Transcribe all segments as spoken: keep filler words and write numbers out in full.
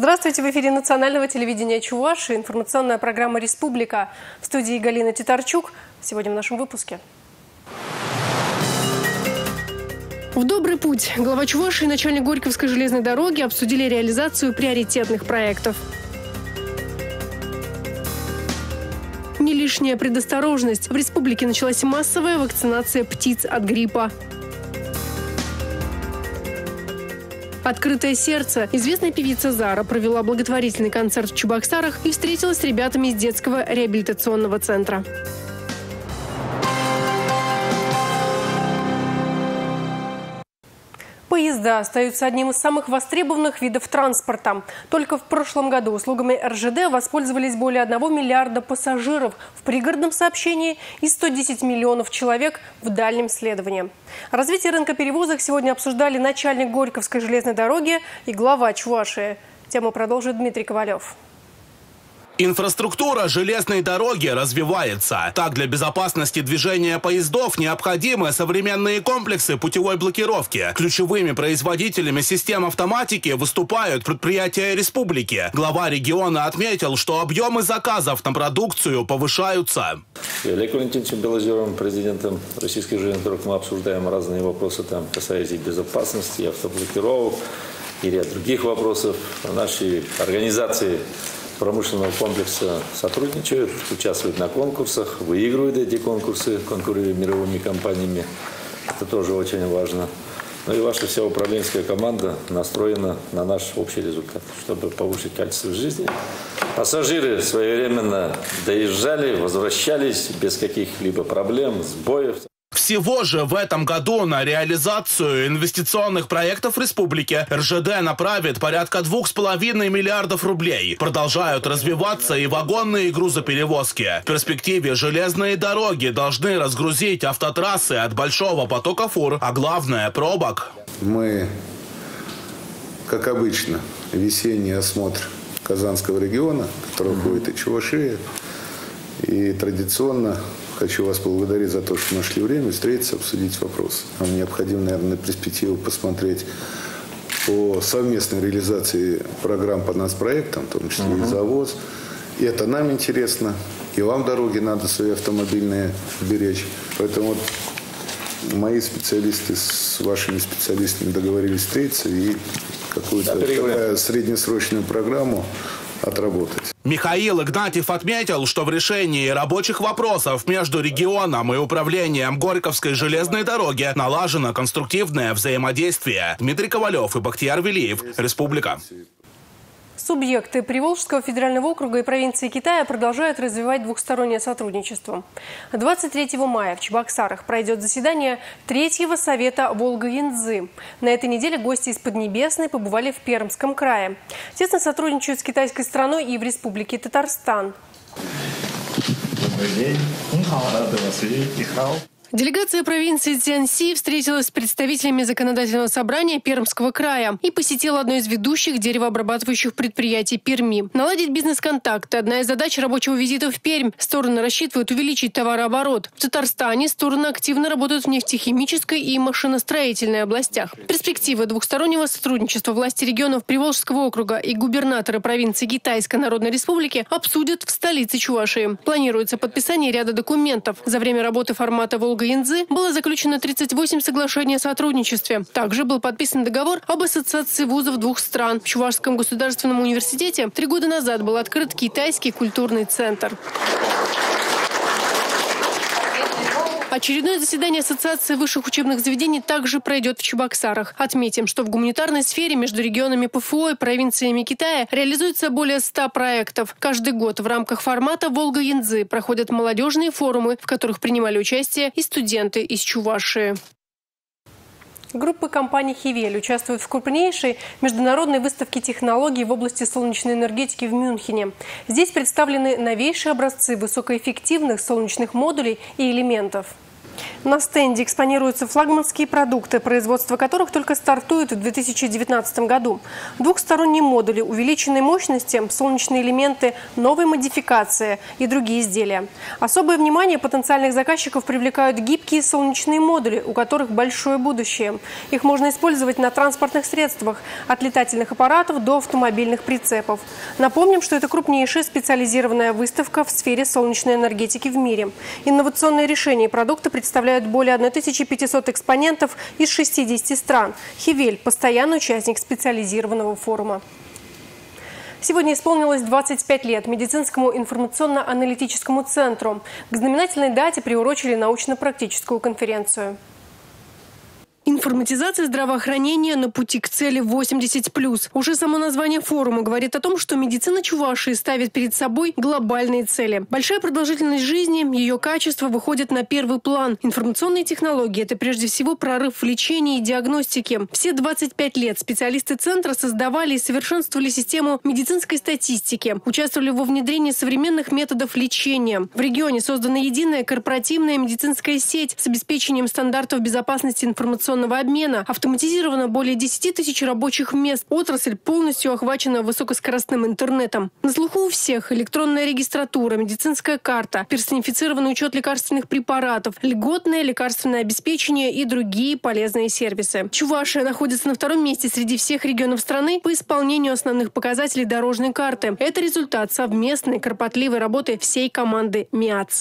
Здравствуйте, в эфире национального телевидения Чувашии, информационная программа «Республика». В студии Галина Титарчук. Сегодня в нашем выпуске. В добрый путь глава Чувашии и начальник Горьковской железной дороги обсудили реализацию приоритетных проектов. Не лишняя предосторожность. В республике началась массовая вакцинация птиц от гриппа. «Открытое сердце». Известная певица Зара провела благотворительный концерт в Чебоксарах и встретилась с ребятами из детского реабилитационного центра. Поезда остаются одним из самых востребованных видов транспорта. Только в прошлом году услугами эр жэ дэ воспользовались более одного миллиарда пассажиров в пригородном сообщении и сто десять миллионов человек в дальнем следовании. Развитие рынка перевозок сегодня обсуждали начальник Горьковской железной дороги и глава Чувашии. Тему продолжит Дмитрий Ковалев. Инфраструктура железной дороги развивается. Так, для безопасности движения поездов необходимы современные комплексы путевой блокировки. Ключевыми производителями систем автоматики выступают предприятия республики. Глава региона отметил, что объемы заказов на продукцию повышаются. Олег Валентиновичем Белозеровым, президентом Российской железной дороги, мы обсуждаем разные вопросы, там, касаясь и безопасности, и автоблокировок, и ряд других вопросов. Наши организации промышленного комплекса сотрудничают, участвуют на конкурсах, выигрывают эти конкурсы, конкурируя мировыми компаниями. Это тоже очень важно. Ну и ваша вся управленческая команда настроена на наш общий результат, чтобы повысить качество жизни. Пассажиры своевременно доезжали, возвращались без каких-либо проблем, сбоев. Всего же в этом году на реализацию инвестиционных проектов республики эр жэ дэ направит порядка двух с половиной миллиардов рублей. Продолжают развиваться и вагонные грузоперевозки. В перспективе железные дороги должны разгрузить автотрассы от большого потока фур, а главное – пробок. Мы, как обычно, весенний осмотр Казанского региона, который входит и Чувашия, и традиционно хочу вас поблагодарить за то, что нашли время встретиться, обсудить вопрос. Нам необходимо, наверное, на перспективу посмотреть по совместной реализации программ по нацпроектам, в том числе uh-huh. и завоз. И это нам интересно, и вам дороги надо свои автомобильные беречь. Поэтому вот мои специалисты с вашими специалистами договорились встретиться и какую-то такую среднесрочную программу отработать. Михаил Игнатьев отметил, что в решении рабочих вопросов между регионом и управлением Горьковской железной дороги налажено конструктивное взаимодействие. Дмитрий Ковалев и Бахтияр Велиев. Республика. Субъекты Приволжского федерального округа и провинции Китая продолжают развивать двухстороннее сотрудничество. двадцать третьего мая в Чебоксарах пройдет заседание Третьего совета Волга-Янцзы. На этой неделе гости из Поднебесной побывали в Пермском крае. Тесно сотрудничают с китайской страной и в Республике Татарстан. Добрый день. Рада вас видеть. Делегация провинции Цзянси встретилась с представителями законодательного собрания Пермского края и посетила одно из ведущих деревообрабатывающих предприятий Перми. Наладить бизнес-контакты – одна из задач рабочего визита в Пермь. Стороны рассчитывают увеличить товарооборот. В Татарстане стороны активно работают в нефтехимической и машиностроительной областях. Перспективы двухстороннего сотрудничества власти регионов Приволжского округа и губернаторы провинции Китайской Народной Республики обсудят в столице Чувашии. Планируется подписание ряда документов. За время работы формата Волга Янцзы было заключено тридцать восемь соглашений о сотрудничестве. Также был подписан договор об ассоциации вузов двух стран. В Чувашском государственном университете три года назад был открыт китайский культурный центр. Очередное заседание Ассоциации высших учебных заведений также пройдет в Чебоксарах. Отметим, что в гуманитарной сфере между регионами пэ эф о и провинциями Китая реализуется более ста проектов. Каждый год в рамках формата Волга-Янцзы проходят молодежные форумы, в которых принимали участие и студенты из Чувашии. Группа компаний «Хивель» участвует в крупнейшей международной выставке технологий в области солнечной энергетики в Мюнхене. Здесь представлены новейшие образцы высокоэффективных солнечных модулей и элементов. На стенде экспонируются флагманские продукты, производство которых только стартует в две тысячи девятнадцатом году. Двухсторонние модули, увеличенной мощности, солнечные элементы, новые модификации и другие изделия. Особое внимание потенциальных заказчиков привлекают гибкие солнечные модули, у которых большое будущее. Их можно использовать на транспортных средствах, от летательных аппаратов до автомобильных прицепов. Напомним, что это крупнейшая специализированная выставка в сфере солнечной энергетики в мире. Инновационные решения и продукты представляют более тысячи пятисот экспонентов из шестидесяти стран. Хивель – постоянный участник специализированного форума. Сегодня исполнилось двадцать пять лет медицинскому информационно-аналитическому центру. К знаменательной дате приурочили научно-практическую конференцию. Информатизация здравоохранения на пути к цели восемьдесят плюс. Уже само название форума говорит о том, что медицина Чувашии ставит перед собой глобальные цели. Большая продолжительность жизни, ее качество выходит на первый план. Информационные технологии – это прежде всего прорыв в лечении и диагностике. Все двадцать пять лет специалисты центра создавали и совершенствовали систему медицинской статистики, участвовали во внедрении современных методов лечения. В регионе создана единая корпоративная медицинская сеть с обеспечением стандартов безопасности информационного обмена. Автоматизировано более десяти тысяч рабочих мест. Отрасль полностью охвачена высокоскоростным интернетом. На слуху у всех электронная регистратура, медицинская карта, персонифицированный учет лекарственных препаратов, льготное лекарственное обеспечение и другие полезные сервисы. Чувашия находится на втором месте среди всех регионов страны по исполнению основных показателей дорожной карты. Это результат совместной кропотливой работы всей команды МИАЦ.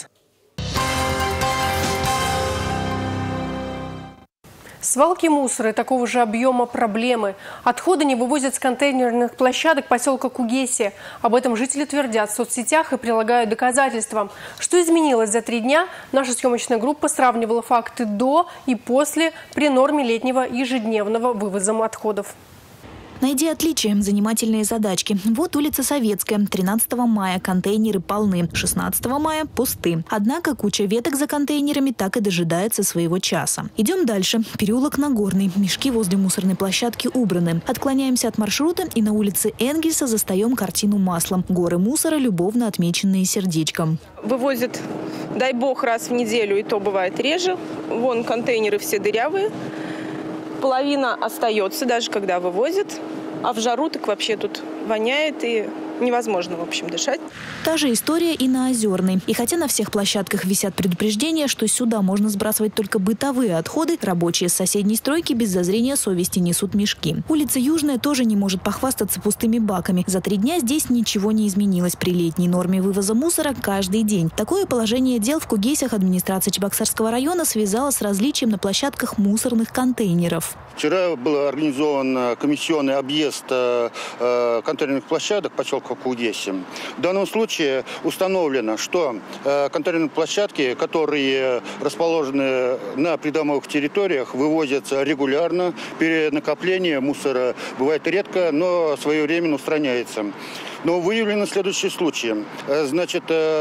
Свалки мусора и такого же объема проблемы. Отходы не вывозят с контейнерных площадок поселка Кугесия. Об этом жители твердят в соцсетях и прилагают доказательства. Что изменилось за три дня? Наша съемочная группа сравнивала факты до и после при норме летнего ежедневного вывоза отходов. Найди отличия. Занимательные задачки. Вот улица Советская. тринадцатого мая контейнеры полны. шестнадцатого мая пусты. Однако куча веток за контейнерами так и дожидается своего часа. Идем дальше. Переулок Нагорный. Мешки возле мусорной площадки убраны. Отклоняемся от маршрута и на улице Энгельса застаем картину маслом. Горы мусора, любовно отмеченные сердечком. Вывозят, дай бог, раз в неделю, и то бывает реже. Вон контейнеры все дырявые. Половина остается, даже когда вывозят, а в жару так вообще тут воняет и невозможно, в общем, дышать. Та же история и на Озерной. И хотя на всех площадках висят предупреждения, что сюда можно сбрасывать только бытовые отходы, рабочие с соседней стройки без зазрения совести несут мешки. Улица Южная тоже не может похвастаться пустыми баками. За три дня здесь ничего не изменилось при летней норме вывоза мусора каждый день. Такое положение дел в Кугесях администрация Чебоксарского района связала с различием на площадках мусорных контейнеров. Вчера был организован комиссионный объезд э, контейнерных площадок поселка Кугесия. В данном случае установлено, что э, контейнерные площадки, которые расположены на придомовых территориях, вывозятся регулярно. Перенакопление мусора бывает редко, но своевременно устраняется. Но выявлены следующие случаи. Значит,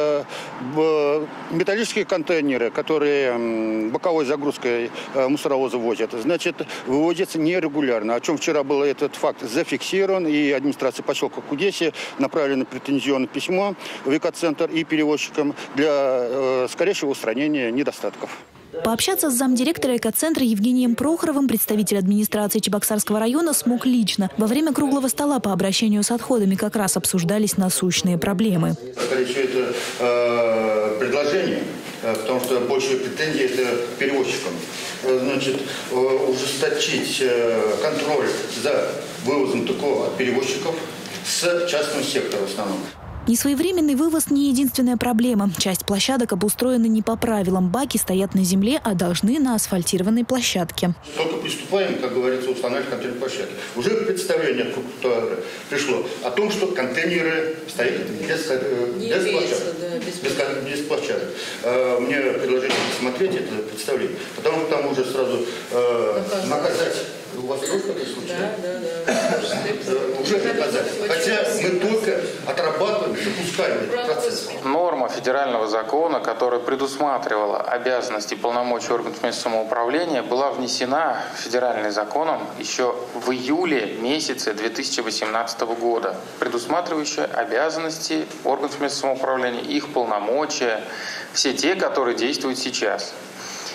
металлические контейнеры, которые боковой загрузкой мусоровозы возят, значит, выводятся нерегулярно. О чем вчера был этот факт зафиксирован, и администрация поселка Кугесия направлена претензионное письмо в экоцентр и перевозчикам для скорейшего устранения недостатков. Пообщаться с замдиректора экоцентра Евгением Прохоровым представитель администрации Чебоксарского района смог лично. Во время круглого стола по обращению с отходами как раз обсуждались насущные проблемы. Все это э, предложение, потому что больше претензий это перевозчикам. Значит, ужесточить контроль за вывозом такого от перевозчиков с частного сектора в основном. Несвоевременный вывоз не единственная проблема. Часть площадок обустроены не по правилам. Баки стоят на земле, а должны на асфальтированной площадке. Только приступаем, как говорится, устанавливать контейнерные площадки. Уже представление пришло о том, что контейнеры стоят без, без площадок. Да, без... Без, без площадок. А, мне предложение посмотреть это представление, потому что там уже сразу э, наказать. У вас тоже такой случай? Да, да, да. Уже наказать. Хотя мы только отрабатываем, запускаем этот процесс. Норма федерального закона, которая предусматривала обязанности и полномочия органов местного самоуправления, была внесена федеральным законом еще в июле месяце две тысячи восемнадцатого года, предусматривающая обязанности органов местного самоуправления, их полномочия, все те, которые действуют сейчас.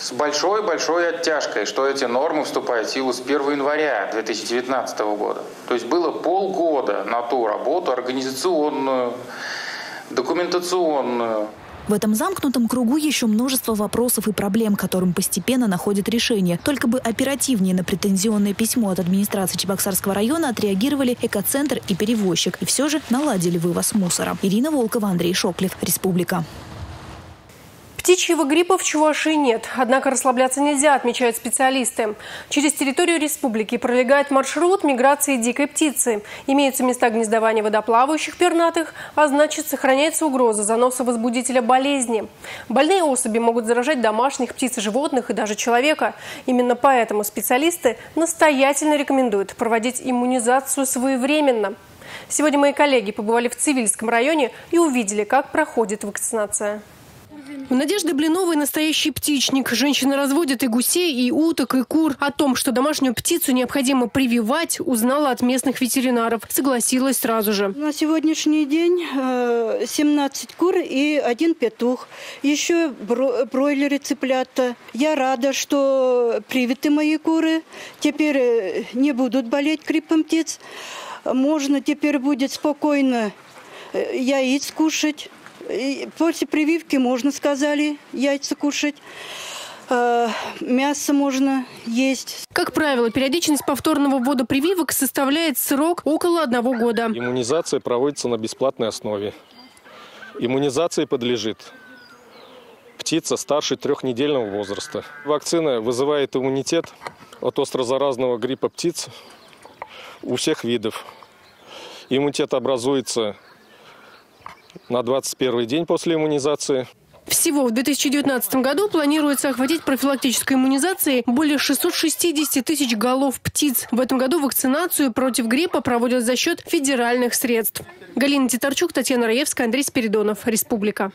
с большой-большой оттяжкой, что эти нормы вступают в силу с первого января две тысячи девятнадцатого года. То есть было полгода на ту работу организационную, документационную. В этом замкнутом кругу еще множество вопросов и проблем, которым постепенно находят решение. Только бы оперативнее на претензионное письмо от администрации Чебоксарского района отреагировали экоцентр и перевозчик. И все же наладили вывоз мусора. Ирина Волкова, Андрей Шоклев, Республика. Птичьего гриппа в Чувашии нет. Однако расслабляться нельзя, отмечают специалисты. Через территорию республики пролегает маршрут миграции дикой птицы. Имеются места гнездования водоплавающих пернатых, а значит, сохраняется угроза заноса возбудителя болезни. Больные особи могут заражать домашних птиц и животных, и даже человека. Именно поэтому специалисты настоятельно рекомендуют проводить иммунизацию своевременно. Сегодня мои коллеги побывали в Цивильском районе и увидели, как проходит вакцинация. У Надежды Блиновой настоящий птичник. Женщина разводит и гусей, и уток, и кур. О том, что домашнюю птицу необходимо прививать, узнала от местных ветеринаров. Согласилась сразу же. На сегодняшний день семнадцать кур и один петух. Еще бройлеры, цыплята. Я рада, что привиты мои куры. Теперь не будут болеть гриппом птиц. Можно теперь будет спокойно яиц кушать. После прививки можно, сказали, яйца кушать, мясо можно есть. Как правило, периодичность повторного ввода прививок составляет срок около одного года. Иммунизация проводится на бесплатной основе. Иммунизации подлежит птица старше трехнедельного возраста. Вакцина вызывает иммунитет от острозаразного гриппа птиц у всех видов. Иммунитет образуется на двадцать первый день после иммунизации. Всего в две тысячи девятнадцатом году планируется охватить профилактической иммунизацией более шестисот шестидесяти тысяч голов птиц. В этом году вакцинацию против гриппа проводят за счет федеральных средств. Галина Титарчук, Татьяна Раевская, Андрей Спиридонов. Республика.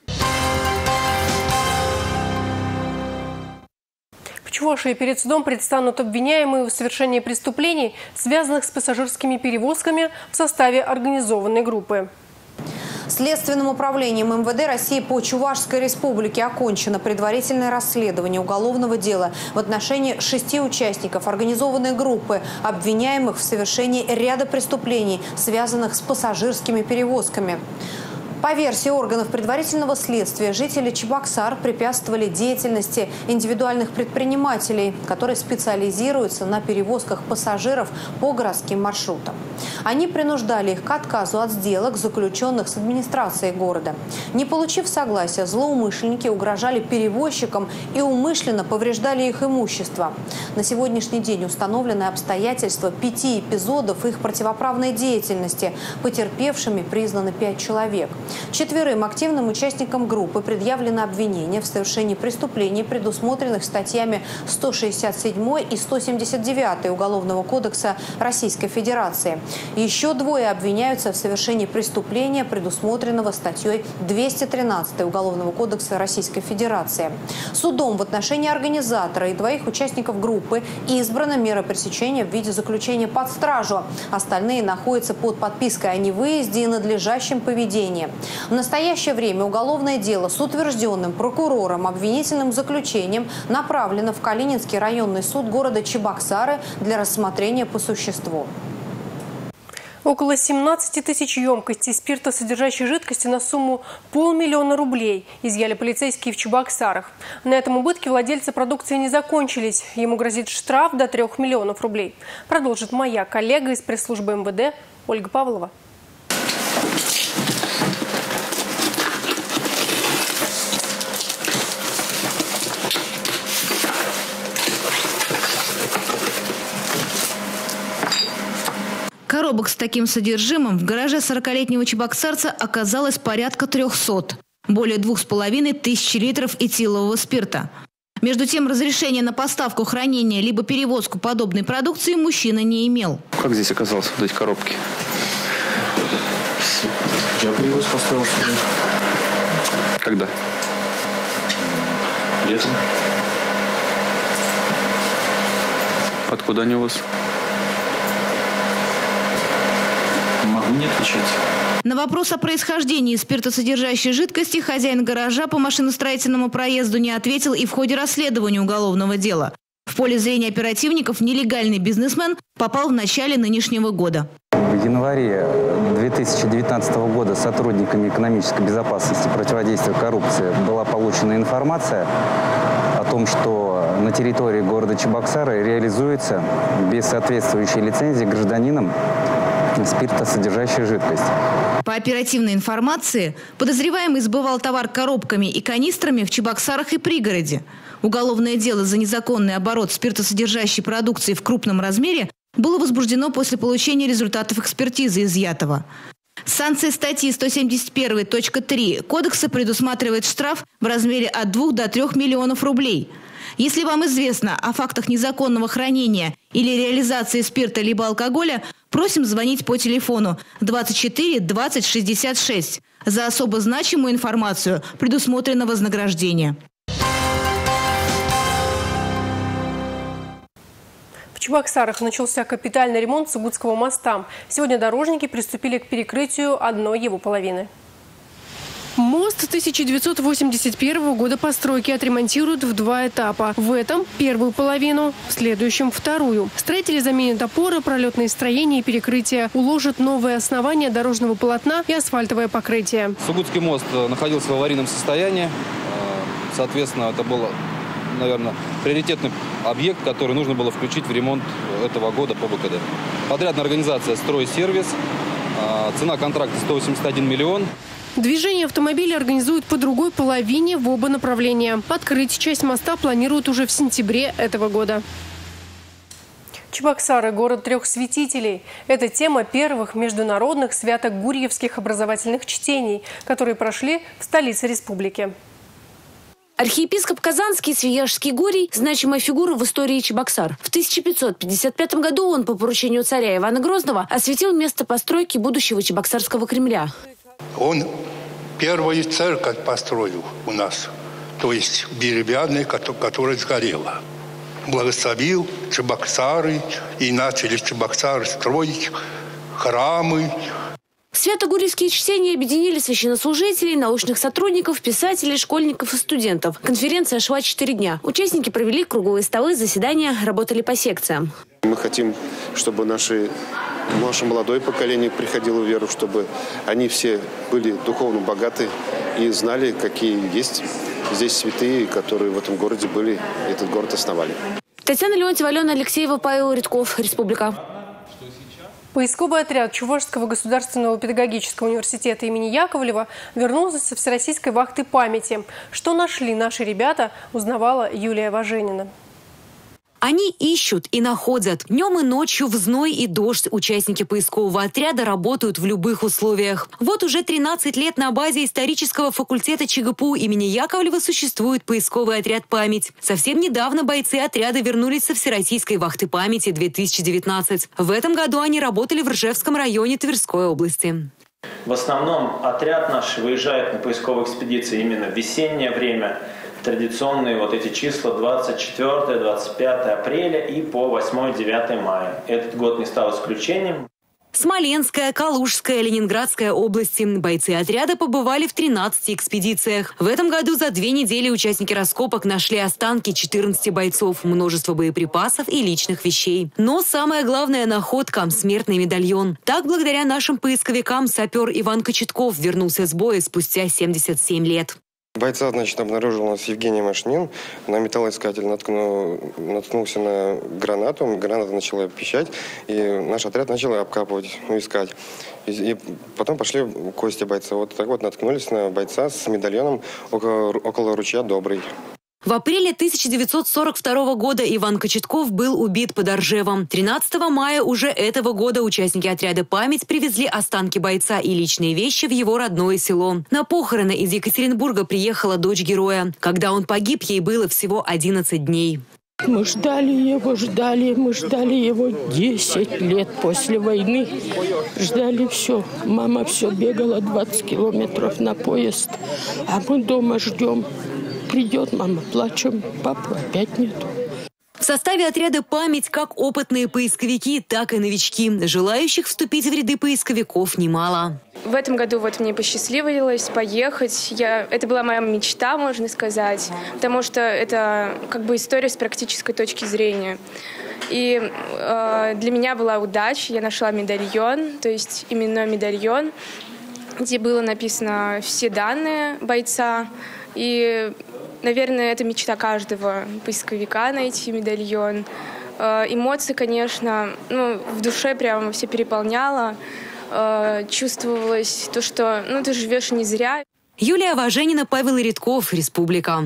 В Чувашии перед судом предстанут обвиняемые в совершении преступлений, связанных с пассажирскими перевозками в составе организованной группы. Следственным управлением эм вэ дэ России по Чувашской республике окончено предварительное расследование уголовного дела в отношении шести участников организованной группы, обвиняемых в совершении ряда преступлений, связанных с пассажирскими перевозками. По версии органов предварительного следствия, жители Чебоксар препятствовали деятельности индивидуальных предпринимателей, которые специализируются на перевозках пассажиров по городским маршрутам. Они принуждали их к отказу от сделок, заключенных с администрацией города. Не получив согласия, злоумышленники угрожали перевозчикам и умышленно повреждали их имущество. На сегодняшний день установлены обстоятельства пяти эпизодов их противоправной деятельности. Потерпевшими признаны пять человек. Четверым активным участникам группы предъявлено обвинение в совершении преступлений, предусмотренных статьями сто шестьдесят седьмой и сто семьдесят девятой Уголовного кодекса Российской Федерации. Еще двое обвиняются в совершении преступления, предусмотренного статьей двести тринадцатой Уголовного кодекса Российской Федерации. Судом в отношении организатора и двоих участников группы избрана мера пресечения в виде заключения под стражу. Остальные находятся под подпиской о невыезде и надлежащем поведении. В настоящее время уголовное дело с утвержденным прокурором обвинительным заключением направлено в Калининский районный суд города Чебоксары для рассмотрения по существу. Около семнадцати тысяч емкостей спиртосодержащей жидкости на сумму полмиллиона рублей изъяли полицейские в Чебоксарах. На этом убытки владельца продукции не закончились. Ему грозит штраф до трех миллионов рублей. Продолжит моя коллега из пресс-службы эм вэ дэ Ольга Павлова. Коробок с таким содержимым в гараже сорокалетнего чебоксарца оказалось порядка трехсот. Более двух с половиной тысяч литров этилового спирта. Между тем, разрешения на поставку, хранение либо перевозку подобной продукции мужчина не имел. Как здесь оказался, вот эти коробки? Я привоз поставил сюда. Когда? Летом. Откуда они у вас? Могу не отвечать. На вопрос о происхождении спиртосодержащей жидкости хозяин гаража по машиностроительному проезду не ответил и в ходе расследования уголовного дела. В поле зрения оперативников нелегальный бизнесмен попал в начале нынешнего года. В январе две тысячи девятнадцатого года сотрудниками экономической безопасности и противодействия коррупции была получена информация о том, что на территории города Чебоксары реализуется без соответствующей лицензии гражданином спиртосодержащая жидкость. По оперативной информации, подозреваемый сбывал товар коробками и канистрами в Чебоксарах и пригороде. Уголовное дело за незаконный оборот спиртосодержащей продукции в крупном размере было возбуждено после получения результатов экспертизы изъятого. Санкция статьи сто семьдесят один точка три Кодекса предусматривает штраф в размере от двух до трех миллионов рублей. Если вам известно о фактах незаконного хранения или реализации спирта либо алкоголя, просим звонить по телефону двадцать четыре двадцать шестьдесят шесть. За особо значимую информацию предусмотрено вознаграждение. В Чебоксарах начался капитальный ремонт Сугутского моста. Сегодня дорожники приступили к перекрытию одной его половины. Мост тысяча девятьсот восемьдесят первого года постройки отремонтируют в два этапа. В этом первую половину, в следующем вторую. Строители заменят опоры, пролетные строения и перекрытия, уложат новые основания дорожного полотна и асфальтовое покрытие. Сугутский мост находился в аварийном состоянии. Соответственно, это был, наверное, приоритетный объект, который нужно было включить в ремонт этого года по БКД. Подрядная организация «Стройсервис». Цена контракта сто восемьдесят один миллион. Движение автомобилей организуют по другой половине в оба направления. Открыть часть моста планируют уже в сентябре этого года. Чебоксары – город трех святителей. Это тема первых международных свято-гурьевских образовательных чтений, которые прошли в столице республики. Архиепископ Казанский Свияжский Гурий – значимая фигура в истории Чебоксар. В тысяча пятьсот пятьдесят пятом году он по поручению царя Ивана Грозного осветил место постройки будущего Чебоксарского Кремля. Он первую церковь построил у нас, то есть деревянную, которая сгорела. Благословил Чебоксары, и начали Чебоксары строить храмы. Свято-гурьевские чтения объединили священнослужителей, научных сотрудников, писателей, школьников и студентов. Конференция шла четыре дня. Участники провели круглые столы, заседания, работали по секциям. Мы хотим, чтобы наши, наше молодое поколение приходило в веру, чтобы они все были духовно богаты и знали, какие есть здесь святые, которые в этом городе были, этот город основали. Татьяна Леонтьева, Алена Алексеева, Павел Редков, Республика. Поисковый отряд Чувашского государственного педагогического университета имени Яковлева вернулся со всероссийской вахты памяти. Что нашли наши ребята, узнавала Юлия Важенина. Они ищут и находят. Днем и ночью, в зной и дождь участники поискового отряда работают в любых условиях. Вот уже тринадцать лет на базе исторического факультета ЧГПУ имени Яковлева существует поисковый отряд «Память». Совсем недавно бойцы отряда вернулись со всероссийской вахты памяти две тысячи девятнадцать. В этом году они работали в Ржевском районе Тверской области. В основном отряд наш выезжает на поисковые экспедиции именно в весеннее время. Традиционные вот эти числа двадцать четвёртое — двадцать пятое апреля и по восьмое-девятое мая. Этот год не стал исключением. Смоленская, Калужская, Ленинградская области. Бойцы отряда побывали в тринадцати экспедициях. В этом году за две недели участники раскопок нашли останки четырнадцати бойцов, множество боеприпасов и личных вещей. Но самая главная находка – смертный медальон. Так, благодаря нашим поисковикам, сапер Иван Кочетков вернулся с боя спустя семьдесят семь лет. Бойца, значит, обнаружил у нас Евгений Машнин. На металлоискатель наткнул, наткнулся на гранату. Граната начала пищать, и наш отряд начал обкапывать, ну, искать. И, и потом пошли кости бойца. Вот так вот наткнулись на бойца с медальоном около, около ручья Добрый. В апреле тысяча девятьсот сорок второго года Иван Кочетков был убит под Ржевом. тринадцатого мая уже этого года участники отряда «Память» привезли останки бойца и личные вещи в его родное село. На похороны из Екатеринбурга приехала дочь героя. Когда он погиб, ей было всего одиннадцать дней. Мы ждали его, ждали, мы ждали его десять лет после войны. Ждали все. Мама все бегала двадцать километров на поезд, а мы дома ждем. Придет мама, плачем, папы опять нету. В составе отряда «Память» как опытные поисковики, так и новички. Желающих вступить в ряды поисковиков немало. В этом году вот мне посчастливилось поехать. Я, это была моя мечта, можно сказать, потому что это как бы история с практической точки зрения. И э, для меня была удача. Я нашла медальон, то есть именной медальон, где было написано все данные бойца. И, наверное, это мечта каждого поисковика найти медальон. Э, эмоции, конечно, ну, в душе прямо все переполняло. Э, чувствовалось то, что ну, ты живешь не зря. Юлия Важенина, Павел Редков, Республика.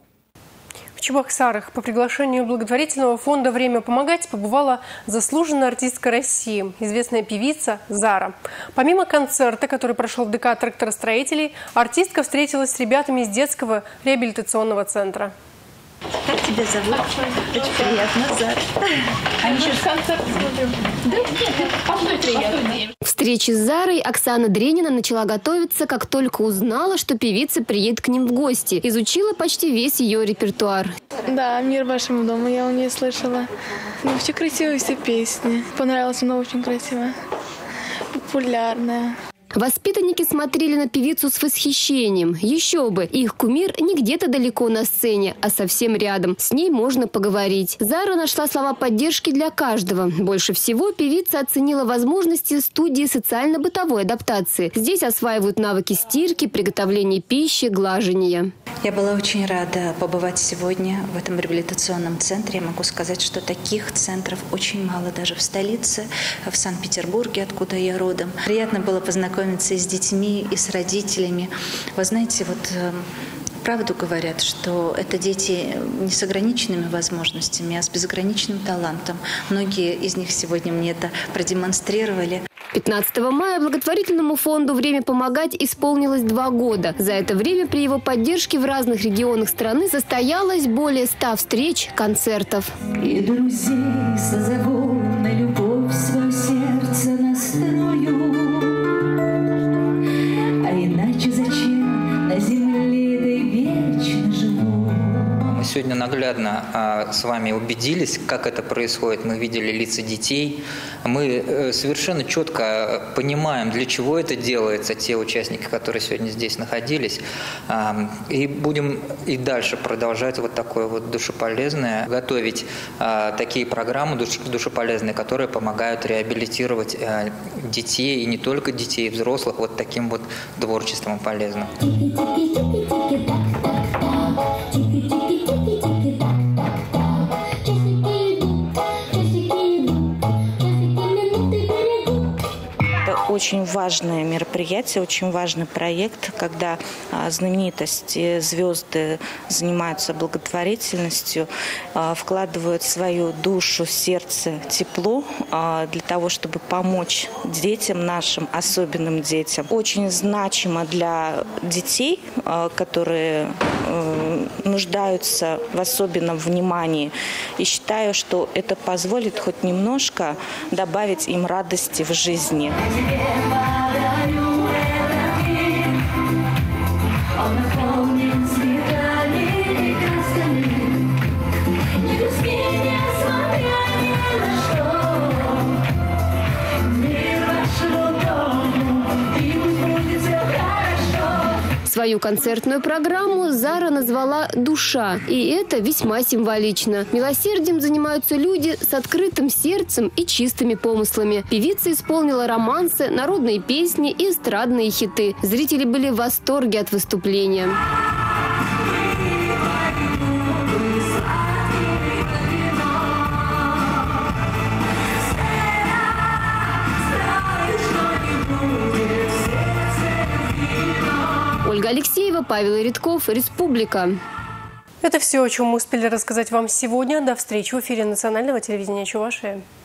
В Чебоксарах по приглашению благотворительного фонда «Время помогать» побывала заслуженная артистка России, известная певица Зара. Помимо концерта, который прошел в ДК тракторостроителей, артистка встретилась с ребятами из детского реабилитационного центра. Как тебя зовут? Очень приятно, Зара. Они сейчас концерт смотрим. Да? Нет, пошли приятно. К встрече с Зарой Оксана Дренина начала готовиться, как только узнала, что певица приедет к ним в гости. Изучила почти весь ее репертуар. Да, «Мир вашему дому» я у нее слышала. Ну, вообще красивые все песни. Понравилось мне, очень красиво. Популярная. Воспитанники смотрели на певицу с восхищением. Еще бы, их кумир не где-то далеко на сцене, а совсем рядом. С ней можно поговорить. Зара нашла слова поддержки для каждого. Больше всего певица оценила возможности студии социально-бытовой адаптации. Здесь осваивают навыки стирки, приготовления пищи, глажения. Я была очень рада побывать сегодня в этом реабилитационном центре. Я могу сказать, что таких центров очень мало даже в столице, в Санкт-Петербурге, откуда я родом. Приятно было познакомиться и с детьми, и с родителями. Вы знаете, вот правду говорят, что это дети не с ограниченными возможностями, а с безграничным талантом. Многие из них сегодня мне это продемонстрировали. пятнадцатого мая благотворительному фонду «Время помогать» исполнилось два года. За это время при его поддержке в разных регионах страны состоялось более ста встреч, концертов. И друзей созову, на любовь свое сердце настрою. А иначе зачем на земле да и вечно живу? Мы сегодня наглядно а, с вами убедились, как это происходит. Мы видели лица детей. Мы э, совершенно четко понимаем, для чего это делается, те участники, которые сегодня здесь находились. А, и будем и дальше продолжать вот такое вот душеполезное, готовить а, такие программы душ, душеполезные, которые помогают реабилитировать а, детей, и не только детей, и взрослых, вот таким вот творчеством полезным. Очень важное мероприятие, очень важный проект, когда знаменитости, звезды занимаются благотворительностью, вкладывают свою душу, сердце, тепло для того, чтобы помочь детям нашим, особенным детям. Очень значимо для детей, которые нуждаются в особенном внимании. И считаю, что это позволит хоть немножко добавить им радости в жизни. Свою концертную программу Зара назвала «Душа». И это весьма символично. Милосердием занимаются люди с открытым сердцем и чистыми помыслами. Певица исполнила романсы, народные песни и эстрадные хиты. Зрители были в восторге от выступления. Ольга Алексеева, Павел Редков, Республика. Это все, о чем мы успели рассказать вам сегодня. До встречи в эфире национального телевидения Чувашии.